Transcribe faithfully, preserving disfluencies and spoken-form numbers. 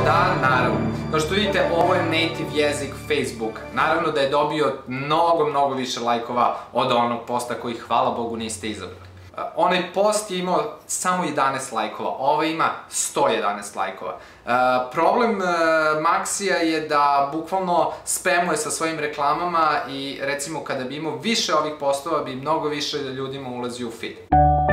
da, naravno. Kao što vidite, ovo je native jezik Facebooka. Naravno da je dobio mnogo, mnogo više lajkova od onog posta koji, hvala Bogu, niste izabrali. Onaj post je imao samo jedanaest lajkova, ovo ima sto jedanaest lajkova. Problem Maxija je da bukvalno spamuje sa svojim reklamama i recimo kada bi imao više ovih postova bi mnogo više ljudima ulazio u feed.